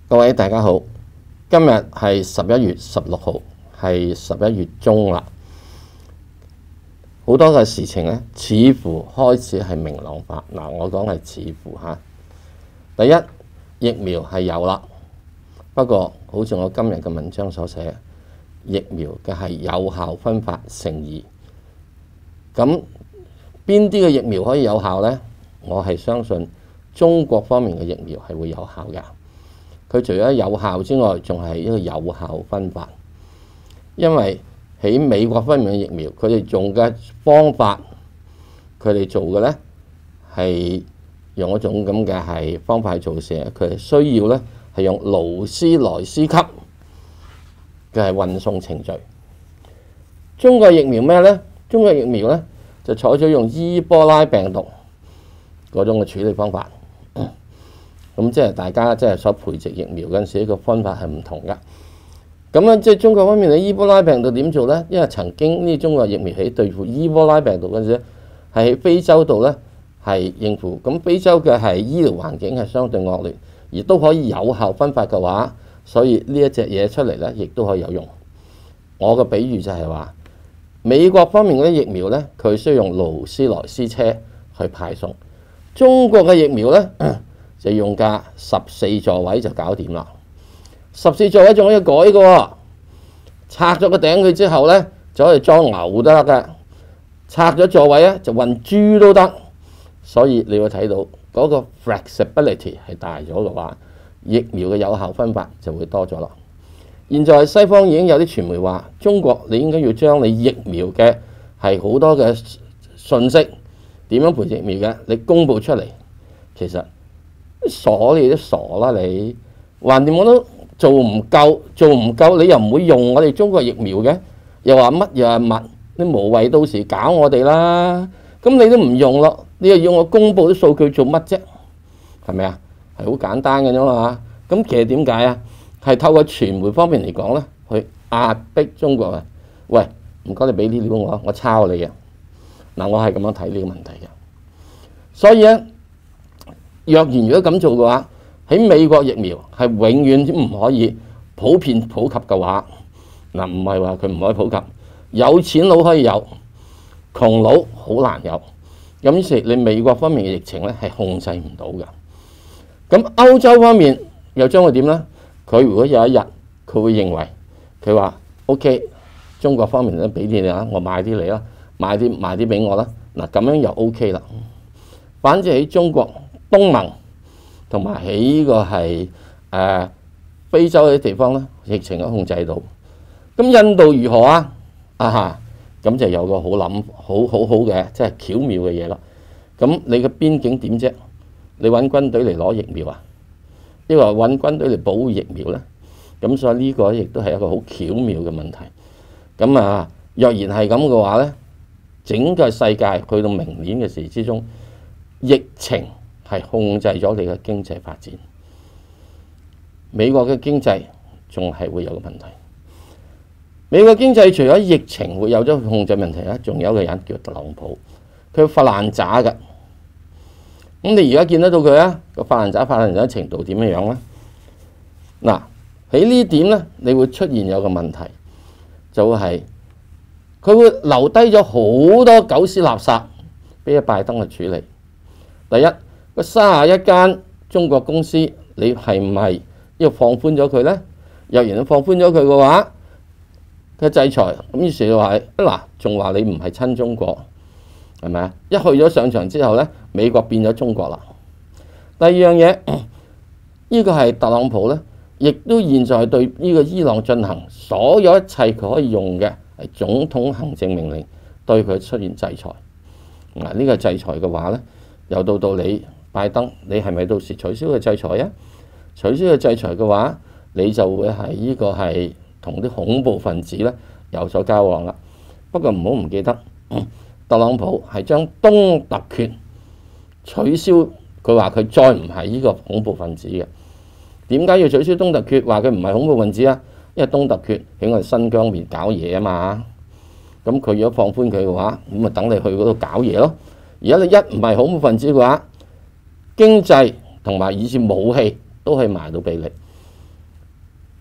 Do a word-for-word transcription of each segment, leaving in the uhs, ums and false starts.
各位大家好，今日係十一月十六號，係十一月中啦。好多嘅事情咧，似乎開始係明朗化。嗱，我講係似乎嚇。第一，疫苗係有啦，不過好似我今日嘅文章所寫，疫苗嘅係有效分發成疑。咁邊啲嘅疫苗可以有效呢？我係相信中國方面嘅疫苗係會有效嘅。佢除咗有效之外，仲係一個有效分發。因為喺美國方面嘅疫苗，佢哋用嘅方法，佢哋做嘅呢係用一種咁嘅係方法去做嘅，佢哋需要呢係用勞斯萊斯級嘅係運送程序。中國疫苗咩呢？中國疫苗呢就採取用伊波拉病毒嗰種嘅處理方法。咁即係大家即係所培植疫苗嗰陣時，呢個方法係唔同㗎。咁咧，即係中國方面嘅伊波拉病毒點做呢？因為曾經呢中國疫苗喺對付伊波拉病毒嗰陣時，係喺非洲度呢係應付。咁非洲嘅係醫療環境係相對惡劣，而都可以有效分發嘅話，所以呢一隻嘢出嚟呢，亦都可以有用。我嘅比喻就係話，美國方面嗰啲疫苗呢，佢需要用勞斯萊斯車去派送；中國嘅疫苗呢，就用架十四座位就搞掂啦。十四座位仲可以改嘅喎，拆咗個頂佢之後呢，就可以裝牛都得嘅。拆咗座位咧就運豬都得。所以你會睇到嗰個 flexibility 係大咗嘅話，疫苗嘅有效分發就會多咗啦。現在西方已經有啲傳媒話，中國你應該要將你疫苗嘅係好多嘅信息點樣培植疫苗嘅，你公佈出嚟。其實傻你都傻啦，你橫掂我都做唔夠，做唔夠你又唔會用我哋中國疫苗嘅，又話乜又係乜，你無謂到時搞我哋啦。咁你都唔用咯，你又要我公佈啲數據做乜啫？係咪啊？係好簡單嘅啫嘛。咁其實點解啊？係透過傳媒方面嚟講咧，去壓迫中國啊！喂，唔該你俾啲料我，我抄你啊！嗱，我係咁樣睇呢個問題嘅。所以咧，若然如果咁做嘅話，喺美國疫苗係永遠都唔可以普遍普及嘅話，嗱，唔係話佢唔可以普及，有錢佬可以有，窮佬好難有。咁於是你美國方面嘅疫情咧係控制唔到嘅。咁歐洲方面又將會點咧？佢如果有一日佢會認為佢話 OK， 中國方面咧俾啲你啊，我買啲你啦，買啲買啲俾我啦。嗱，咁樣又 OK 啦。反正喺中國東盟同埋喺呢個係誒、呃、非洲啲地方咧，疫情都控制到。咁印度如何啊？啊哈，咁就有個好諗好好好嘅，即係巧妙嘅嘢啦。咁你嘅邊境點啫？你揾軍隊嚟攞疫苗啊？抑或揾軍隊嚟保護疫苗咧？咁所以呢個亦都係一個好巧妙嘅問題。咁啊，若然係咁嘅話咧，整個世界去到明年嘅時之中，疫情係控制咗你嘅經濟發展。美國嘅經濟仲係會有個問題。美國經濟除咗疫情會有咗控制問題咧，仲有一個人叫特朗普，佢發爛渣㗎。咁你而家見得到佢啊？個發爛渣發爛渣程度點樣樣咧？嗱，喺呢點咧，你會出現有個問題，就係佢會留低咗好多狗屎垃圾俾阿拜登去處理。第一，個三十一間中國公司，你係唔係要放寬咗佢咧？若然你放寬咗佢嘅話，佢制裁，咁於是就話嗱，仲話你唔係親中國，係咪啊？一去咗上場之後咧，美國變咗中國啦。第二樣嘢，呢個係特朗普咧，亦都現在對呢個伊朗進行所有一切佢可以用嘅係總統行政命令，對佢出現制裁。嗱，呢個制裁嘅話咧，又到到你拜登，你係咪到時取消嘅制裁啊？取消嘅制裁嘅話，你就會係呢個係同啲恐怖分子咧有所交往啦。不過唔好唔記得，特朗普係將東突厥取消，佢話佢再唔係呢個恐怖分子嘅。點解要取消東突厥？話佢唔係恐怖分子啊？因為東突厥喺我哋新疆面搞嘢啊嘛。咁佢如果放寬佢嘅話，咁咪等你去嗰度搞嘢咯。而家你一唔係恐怖分子嘅話，經濟同埋以至武器都係賣到俾你。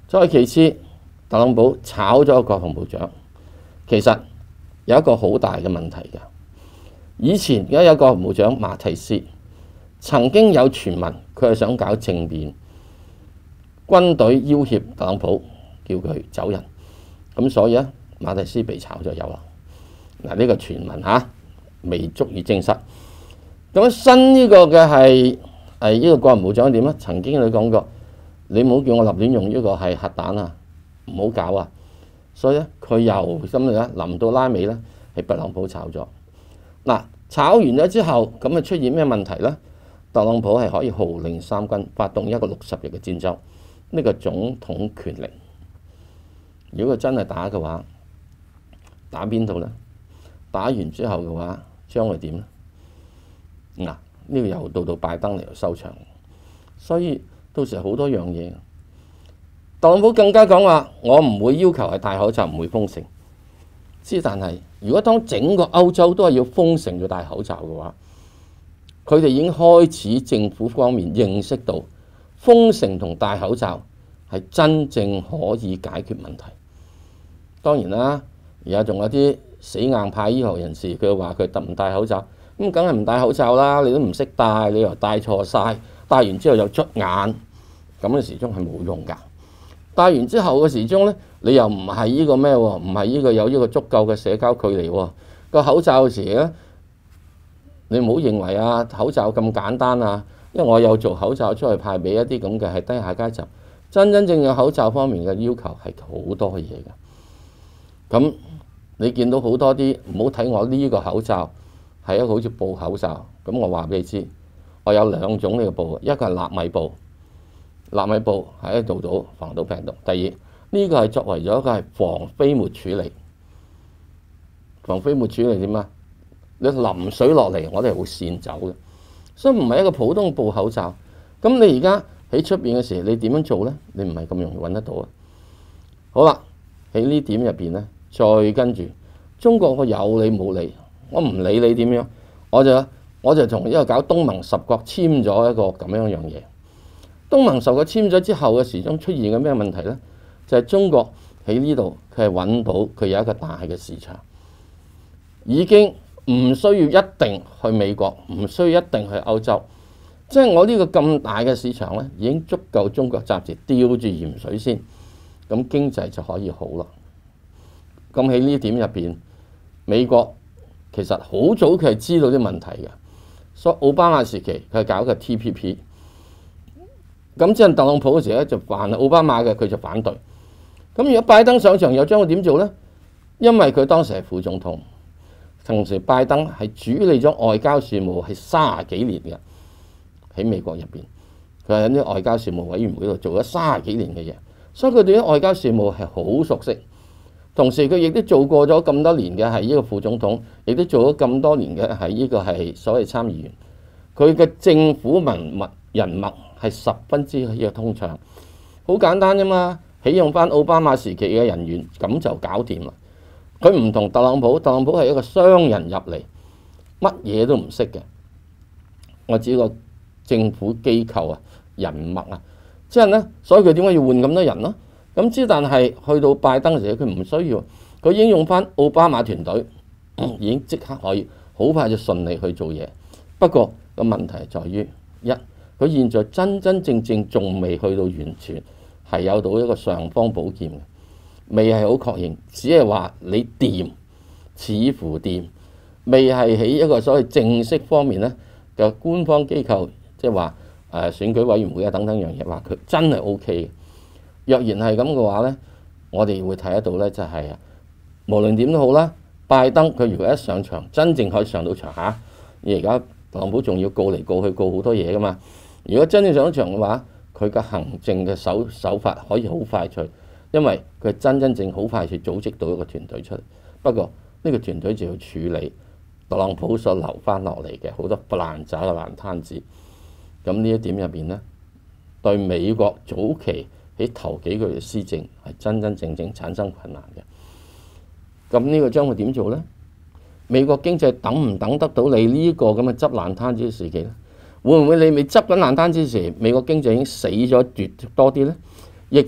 再其次，特朗普炒咗國防部長，其實有一個好大嘅問題㗎。以前而家有國防部長馬提斯，曾經有傳聞佢係想搞政變，軍隊要挾特朗普，叫佢走人，咁所以咧馬提斯被炒咗魷啦。嗱，呢個傳聞嚇未足以證實。咁新呢個嘅係係呢個國防部長點咧？曾經佢講過，你唔好叫我立亂用呢個係核彈啊，唔好搞啊。所以咧佢又咁咧，臨到拉尾咧係特朗普炒咗。嗱，炒完咗之後，咁啊出現咩問題咧？特朗普係可以號令三軍發動一個六十日嘅戰爭，呢個總統權力。如果佢真係打嘅話，打邊度咧？打完之後嘅話，將會點咧？嗱，呢個又到到拜登嚟收場，所以到時好多樣嘢。特朗普更加講話，我唔會要求係戴口罩，唔會封城。之但係，如果當整個歐洲都係要封城要戴口罩嘅話，佢哋已經開始政府方面認識到封城同戴口罩係真正可以解決問題。當然啦，而家仲有啲死硬派醫學人士，佢話佢戴唔戴口罩，咁梗係唔戴口罩啦！你都唔識戴，你又戴錯晒，戴完之後又捽眼，咁嘅時鐘係冇用㗎。戴完之後嘅時鐘咧，你又唔係呢個咩喎？唔係呢個有呢個足夠嘅社交距離喎。個口罩嘅時咧，你唔好認為啊口罩咁簡單啊，因為我有做口罩出去派俾一啲咁嘅係低下階層，真真正正口罩方面嘅要求係好多嘢嘅。咁你見到好多啲，唔好睇我呢個口罩係一個好似布口罩，咁我話俾你知，我有兩種呢個布，一個係納米布，納米布喺度做到防到病毒。第二呢個係作為咗一個係防飛沫處理，防飛沫處理點啊？你淋水落嚟，我哋係會濺走嘅，所以唔係一個普通布口罩。咁你而家喺出邊嘅時候，你點樣做咧？你唔係咁容易揾得到啊！好啦，喺呢點入邊咧。再跟住，中國我有理冇理，我唔理你點樣，我就我就同呢個搞東盟十國簽咗一個咁樣樣嘢。東盟十國簽咗之後嘅時鐘出現嘅咩問題呢？就係、是、中國喺呢度佢係揾到佢有一個大嘅市場，已經唔需要一定去美國，唔需要一定去歐洲，即係我呢個咁大嘅市場呢，已經足夠中國暫時吊住鹽水先，咁經濟就可以好啦。咁喺呢點入邊，美國其實好早佢係知道啲問題嘅，所以奧巴馬時期佢係搞個 T P P， 咁即係特朗普嗰時咧就犯奧巴馬嘅，佢就反對。咁如果拜登上場又將會點做呢？因為佢當時係副總統，同時拜登係主理咗外交事務係三十幾年嘅，喺美國入邊，佢喺啲外交事務委員會度做咗三十幾年嘅嘢，所以佢對啲外交事務係好熟悉。同時佢亦都做過咗咁多年嘅係呢個副總統，亦都做咗咁多年嘅係呢個係所謂參議員。佢嘅政府文物人脈係十分之呢個通暢，好簡單啫嘛。起用翻奧巴馬時期嘅人員，咁就搞掂啦。佢唔同特朗普，特朗普係一個商人入嚟，乜嘢都唔識嘅。我指個政府機構啊、人脈啊，即係咧，所以佢點解要換咁多人咯？咁之但係去到拜登嘅時候，佢唔需要，佢已經用翻奧巴馬團隊，已經即刻可以好快就順利去做嘢。不過個問題在於一，佢現在真真正正仲未去到完全係有到一個尚方寶劍嘅，未係好確認，只係話你掂，似乎掂，未係喺一個所謂正式方面咧嘅官方機構，即係話誒選舉委員會啊等等樣嘢，話佢真係 O K 嘅。若然係咁嘅話呢，我哋會睇得到呢，就係無論點都好啦。拜登佢如果一上場，真正可以上到場嚇，而家特朗普仲要告嚟告去告好多嘢噶嘛。如果真正上到場嘅話，佢嘅行政嘅手手法可以好快脆，因為佢真真正好快脆組織到一個團隊出嚟。不過呢個團隊就要處理特朗普所留翻落嚟嘅好多爛渣嘅爛攤子。咁呢一點入邊呢，對美國早期喺頭幾個月嘅施政係真真正正產生困難嘅，咁呢個將會點做呢？美國經濟等唔等得到你呢個咁嘅執爛攤子嘅時期呢？會唔會你未執緊爛攤子時，美國經濟已經死咗絕多啲呢？疫情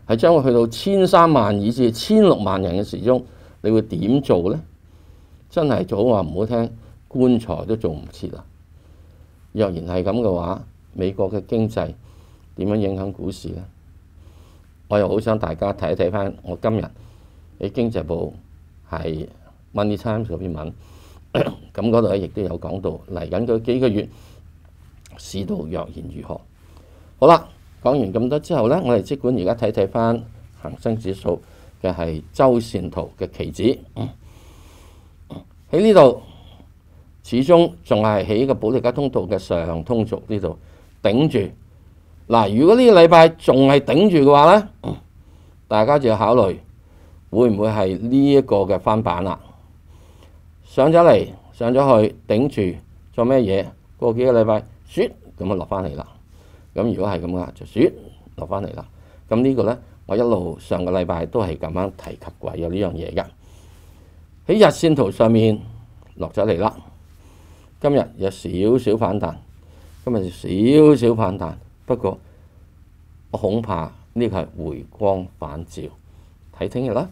係將會去到千三萬以至千六萬人嘅時鐘，你會點做呢？真係早話唔好聽，棺材都做唔切啦。若然係咁嘅話，美國嘅經濟點樣影響股市呢？我又好想大家睇一睇翻我今日喺經濟部係 Money Times 嗰篇文，咁嗰度咧亦都有講到嚟緊嗰幾個月市道若然如何。好啦，講完咁多之後呢，我哋即管而家睇睇翻恒生指數嘅係周線圖嘅期指，喺呢度始終仲係喺個保利加通道嘅上通軸呢度頂住。嗱，如果呢個禮拜仲係頂住嘅話呢，大家就要考慮會唔會係呢一個嘅翻版啦？上咗嚟，上咗去頂住做咩嘢？過幾個禮拜，雪咁啊落翻嚟啦。咁如果係咁嘅，就雪落翻嚟啦。咁呢個呢，我一路上個禮拜都係咁樣提及過有呢樣嘢嘅。喺日線圖上面落咗嚟啦，今日有少少反彈，今日少少反彈。不過我恐怕呢個係回光返照，睇聽日啦。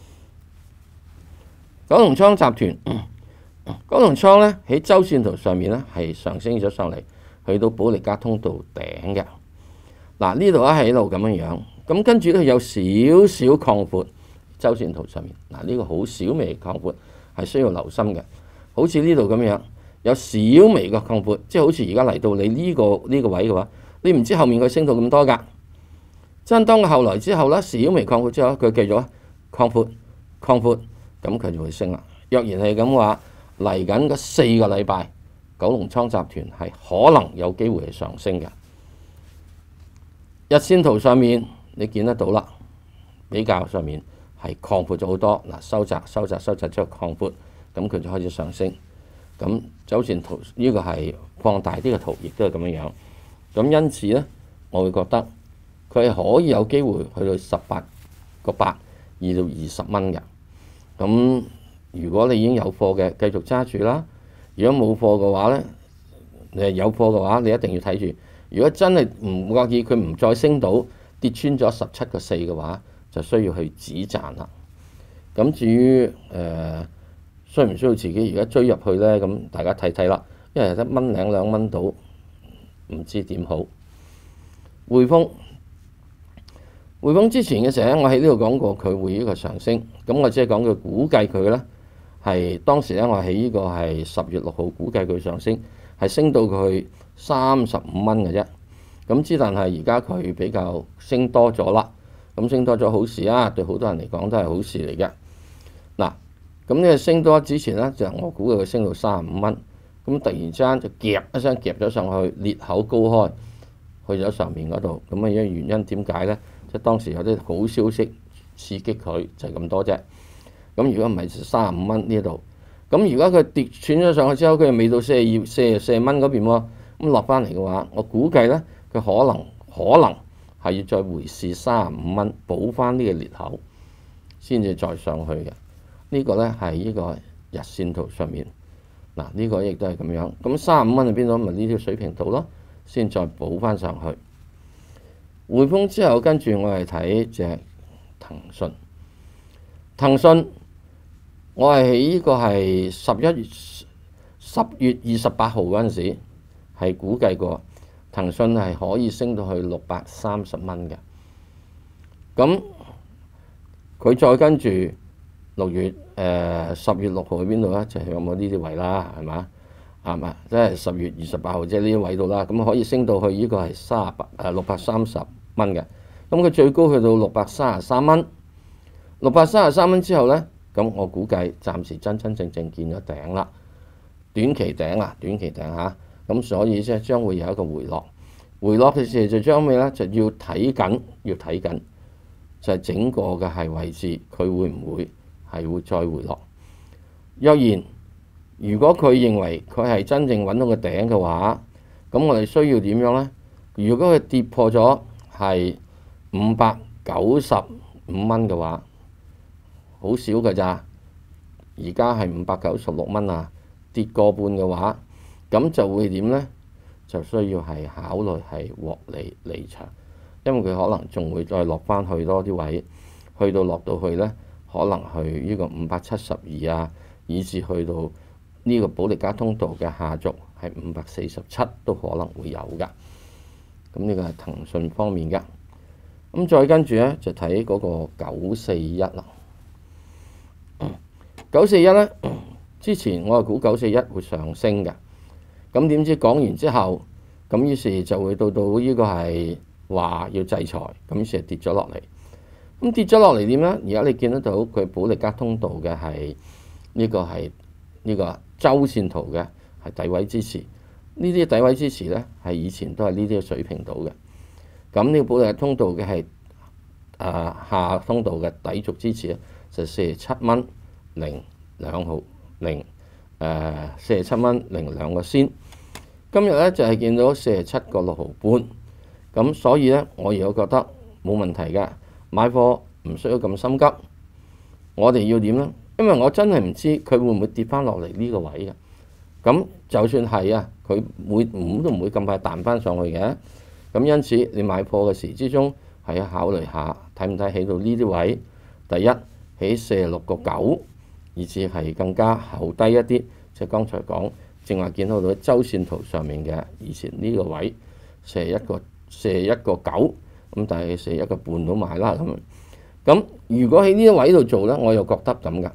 九龍倉集團，九龍倉咧喺周線圖上面咧係上升咗上嚟，去到保利加通道頂嘅。嗱，呢度咧係一路咁樣樣，咁跟住咧有少少擴闊，周線圖上面嗱，呢個好小微擴闊係需要留心嘅。好似呢度咁樣有小微嘅擴闊，即係好似而家嚟到你呢個呢個位嘅話，你唔知後面佢升到咁多㗎。真當佢後來之後咧，小微擴闊之後，佢繼續擴闊擴闊，咁佢就會升啦。若然係咁話，嚟緊嗰四個禮拜，九龍倉集團係可能有機會係上升嘅。日線圖上面你見得到啦，比較上面係擴闊咗好多。嗱，收窄收窄收窄之後擴闊，咁佢就開始上升。咁周線圖呢個係放大啲嘅圖，亦都係咁樣樣。咁因此呢，我會覺得佢係可以有機會去到十八個八二到二十蚊嘅。咁如果你已經有貨嘅，繼續揸住啦。如果冇貨嘅話呢，你係有貨嘅話，你一定要睇住。如果真係唔覺意佢唔再升到跌穿咗十七個四嘅話，就需要去止賺啦。咁至於誒、呃、需唔需要自己而家追入去呢？咁大家睇睇啦。因為得蚊零兩蚊到，唔知點好。匯豐，匯豐之前嘅時候，我喺呢度講過佢會呢個上升。咁我只係講佢估計佢呢係當時咧，我喺呢個係十月六號估計佢上升係升到佢三十五蚊嘅啫。咁之但係而家佢比較升多咗啦。咁升多咗好事啊，對好多人嚟講都係好事嚟嘅。嗱，咁呢個升多之前呢，就我估計佢升到三十五蚊。咁突然之間就夾一聲夾咗上去，裂口高開，去咗上面嗰度。咁啊，因為原因點解呢？即係當時有啲好消息刺激佢，就係咁多啫。咁如果唔係三十五蚊呢度，咁如果佢跌穿咗上去之後，佢又未到四十二、四十四蚊嗰邊喎，咁落翻嚟嘅話，我估計呢，佢可能可能係要再回試三十五蚊，補翻呢個裂口，先至再上去嘅。呢個呢係呢個日線圖上面。嗱，呢個亦都係咁樣，咁三十五蚊喺邊度？咪呢條水平圖咯，先再補翻上去。匯豐之後，跟住我係睇隻騰訊。騰訊，我係喺呢個係十一月十月二十八號嗰陣時係估計過騰訊係可以升到去六百三十蚊嘅。咁佢再跟住。六月誒十月六號喺邊度咧？就係有冇呢啲位啦，係嘛？係嘛？即係十月二十八號，即係呢啲位度啦。咁可以升到去呢個係三十八誒六百三十蚊嘅。咁佢最高去到六百三十三蚊。六百三十三蚊之後咧，咁我估計暫時真真正正見咗頂啦，短期頂啊，短期頂嚇。咁所以即係將會有一個回落。回落嘅時候就將咩咧？就要睇緊，要睇緊，就係整個嘅係位置，佢會唔會？係會再回落。若然如果佢認為佢係真正揾到個頂嘅話，咁我哋需要點樣呢？如果佢跌破咗係五百九十五蚊嘅話，好少㗎咋？而家係五百九十六蚊啊，跌過半嘅話，咁就會點呢？就需要係考慮係獲利離場。 因為佢可能仲會再落翻去多啲位，去到落到去呢，可能去呢個五百七十二啊，以至去到呢個保利加通道嘅下軸係五百四十七都可能會有㗎。咁呢個係騰訊方面嘅。咁再跟住呢，就睇嗰個九四一啦。九四一呢，之前我係估九四一會上升嘅，咁點知講完之後，咁於是就會到到呢個係話要制裁，咁於是跌咗落嚟。咁跌咗落嚟點呢？而家你見得到佢保利加通道嘅係呢個係呢個周線圖嘅係底位支持，呢啲底位支持呢，係以前都係呢啲水平度嘅。咁呢個保利加通道嘅係誒下通道嘅底軸支持咧，就四十七蚊零兩毫零誒四十七蚊零兩個先。今日咧就係、是、見到四十七個六毫半，咁所以咧我而家覺得冇問題嘅，買貨唔需要咁心急。我哋要點咧？因為我真係唔知佢會唔會跌翻落嚟呢個位嘅。咁就算係啊，佢會唔都唔會咁快彈翻上去嘅。咁因此你買貨嘅時之中係要考慮下睇唔睇起到呢啲位。第一起四十六個九，以至係更加後低一啲，即係剛才講。正話見到到周線圖上面嘅以前呢個位四十一個四十一個九，咁但係四十一個半都買啦咁。咁如果喺呢個位度做呢，我又覺得咁噶。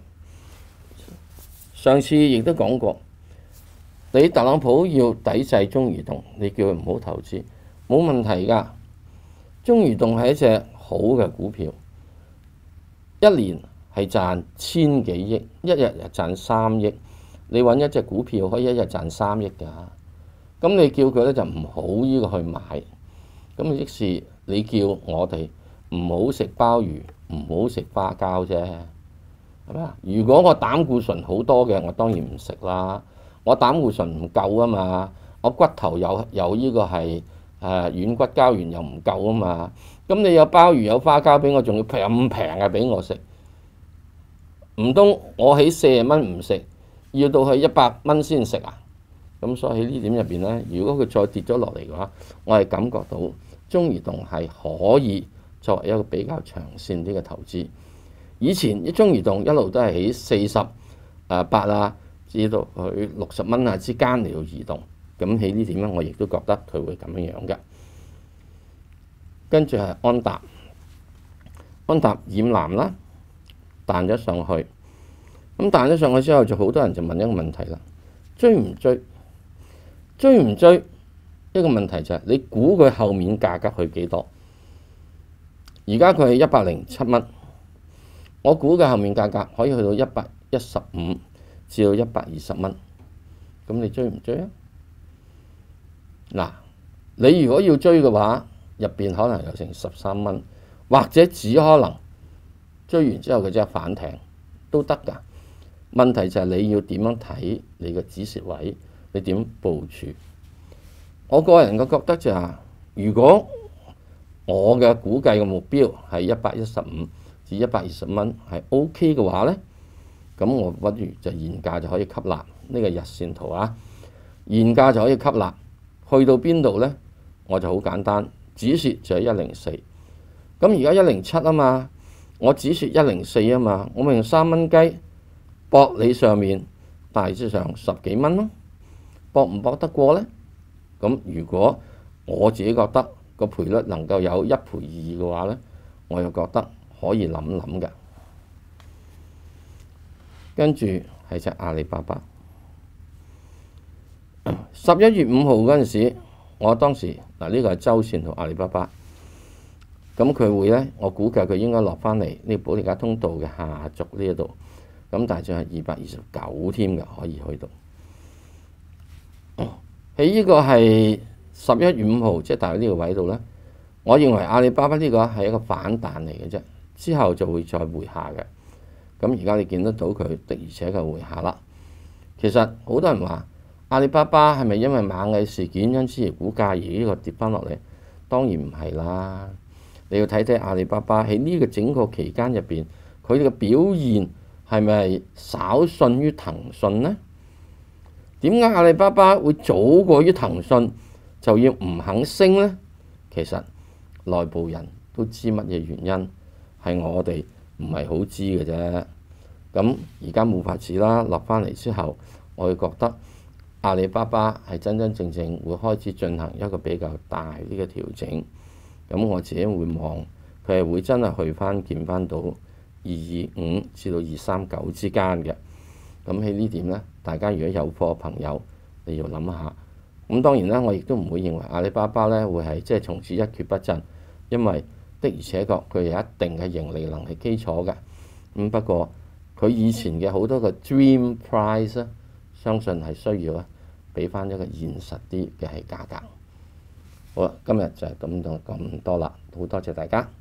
上次亦都講過，你特朗普要抵制中移動，你叫佢唔好投資，冇問題噶。中移動係一隻好嘅股票，一年係賺千幾億，一日又賺三億。你揾一隻股票可以一日賺三億㗎，咁你叫佢咧就唔好呢個去買，咁即是你叫我哋唔好食鮑魚，唔好食花膠啫，係咪啊？如果我膽固醇好多嘅，我當然唔食啦。我膽固醇唔夠啊嘛，我骨頭有有呢個係誒軟骨膠原又唔夠啊嘛，咁你有鮑魚有花膠俾我，仲要平咁平嘅俾我食，唔通我喺四十蚊唔食？要到去一百蚊先食啊！咁所以喺呢點入邊呢，如果佢再跌咗落嚟嘅話，我係感覺到中移動係可以作為一個比較長線啲嘅投資。以前啲中移動一路都係喺四十啊八啊至到去六十蚊啊之間嚟到移動，咁喺呢點呢，我亦都覺得佢會咁樣樣嘅。跟住係安踏，安踏染藍啦，彈咗上去。咁彈咗上去之後，就好多人就問一個問題啦：追唔追？追唔追？一個問題就係、是、你估佢後面價格去幾多？而家佢係一百零七蚊，我估嘅後面價格可以去到一百一十五至到一百二十蚊。咁你追唔追啊？嗱，你如果要追嘅話，入邊可能有成十三蚊，或者只可能追完之後佢即係反艇都得㗎。問題就係你要點樣睇你嘅止蝕位，你點部署？我個人嘅覺得就係、是，如果我嘅估計嘅目標係一百一十五至一百二十蚊係 O K 嘅話呢，咁我不如就現價就可以吸納呢、這個日線圖啊，現價就可以吸納，去到邊度呢？我就好簡單，止蝕就係一零四。咁而家一零七啊嘛，我止蝕一零四啊嘛，我咪用三蚊雞。博你上面大致上十幾蚊咯，博唔博得過呢？咁如果我自己覺得個賠率能夠有一賠二嘅話呢，我又覺得可以諗諗嘅。跟住係隻阿里巴巴，十一月五號嗰陣時，我當時嗱呢、這個係周線同阿里巴巴，咁佢會呢，我估計佢應該落翻嚟呢保利加通道嘅下軸呢一度。咁大致係二百二十九添嘅，可以去到。喺呢個係十一月五號，即係大約呢個位度呢，我認為阿里巴巴呢個係一個反彈嚟嘅啫，之後就會再回下嘅。咁而家你見得到佢的而且確回下啦。其實好多人話阿里巴巴係咪因為螞蟻事件因此而股價而呢個跌翻落嚟？當然唔係啦。你要睇睇阿里巴巴喺呢個整個期間入邊，佢哋嘅表現。係咪稍遜於騰訊呢？點解阿里巴巴會早過於騰訊就要唔肯升呢？其實內部人都知乜嘢原因，係我哋唔係好知嘅啫。咁而家冇法子啦，落翻嚟之後，我會覺得阿里巴巴係真真正正會開始進行一個比較大啲嘅調整。咁我自己會望佢係會真係去翻見翻到二二五至到二三九之間嘅。咁喺呢點呢，大家如果有貨朋友，你要諗下。咁當然啦，我亦都唔會認為阿里巴巴呢會係即係從此一蹶不振，因為的而且確佢有一定嘅盈利能力基礎嘅。咁不過佢以前嘅好多個 dream price 咧，相信係需要咧俾翻一個現實啲嘅係價格。好啦，今日就係咁多咁多啦，好多謝大家。